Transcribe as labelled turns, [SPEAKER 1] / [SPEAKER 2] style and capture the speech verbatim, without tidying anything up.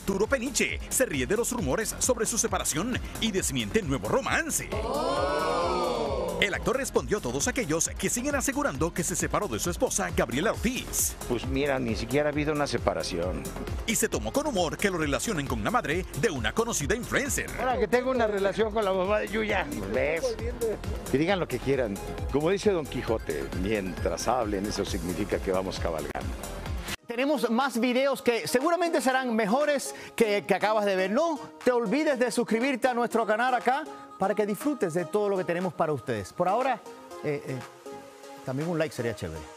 [SPEAKER 1] Arturo Peniche se ríe de los rumores sobre su separación y desmiente nuevo romance. El actor respondió a todos aquellos que siguen asegurando que se separó de su esposa, Gabriela Ortiz.
[SPEAKER 2] Pues mira, ni siquiera ha habido una separación.
[SPEAKER 1] Y se tomó con humor que lo relacionen con la madre de una conocida influencer.
[SPEAKER 2] Ahora que tengo una relación con la mamá de Yuya, ¿ves? Que digan lo que quieran. Como dice Don Quijote, mientras hablen, eso significa que vamos cabalgando.
[SPEAKER 3] Tenemos más videos que seguramente serán mejores que, que acabas de ver. No te olvides de suscribirte a nuestro canal acá para que disfrutes de todo lo que tenemos para ustedes. Por ahora, eh, eh, también un like sería chévere.